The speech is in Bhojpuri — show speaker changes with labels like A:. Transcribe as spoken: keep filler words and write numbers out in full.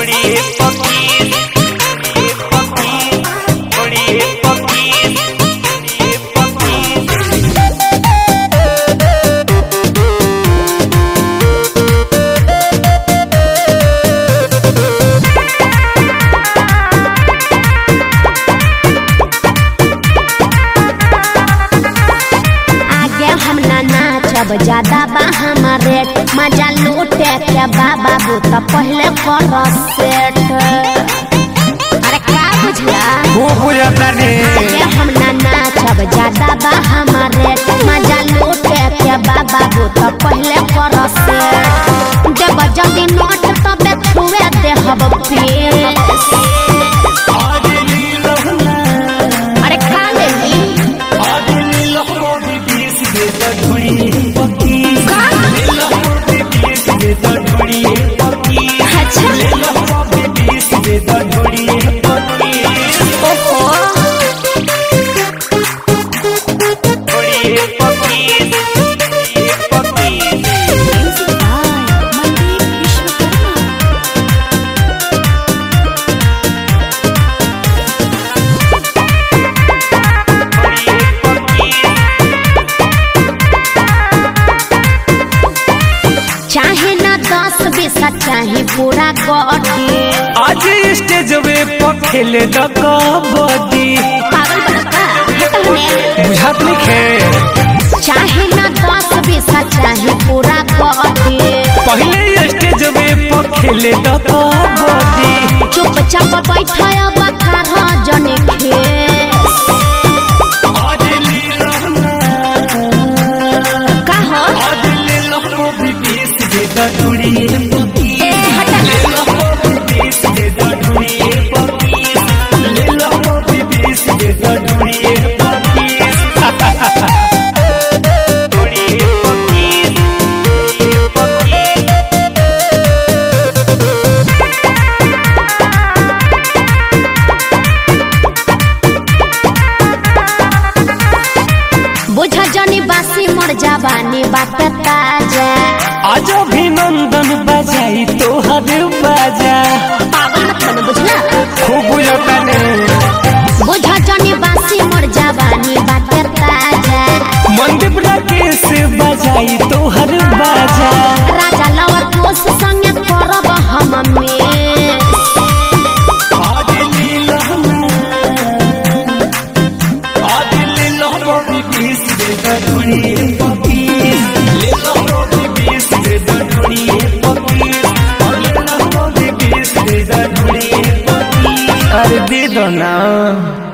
A: अब ज्यादा बा हमारे मजा लूटे के बाबा बूत पहले कर सेट। अरे क्या बुझला
B: वो बुझता नहीं
A: हम ना नाच अब ज्यादा बा हमारे मजा लूटे के बाबा बूत पहले कर सेट। जब जल्दी नोट तब छुए दे हब पेस। अरे खा लेनी चाहे ना दस बीस चाहे पूरा गड्डी
B: आज स्टेज पे खेले द कबड्डी।
A: पागल बनता
B: बुझात नहीं खे
A: चाहे ना दस बीस चाहे पूरा गड्डी
B: पहले स्टेज पे खेले द कबड्डी।
A: चुपचाप बैठा बखार जने खे कहा बुझा जनी बासी मर जाबानी बात ताजा
B: आज अभिनंदन बजाई तो हद बाजा।
A: पागल मत बन बुझला
B: खूब बुझता नहीं
A: बुझा जनी बासी मर जाबानी बात ताजा।
B: मंदीप राकेश बजाई तो हर बाजा।
A: राजा लवर कोस संगे करब हम में
B: अरे दे दो ना।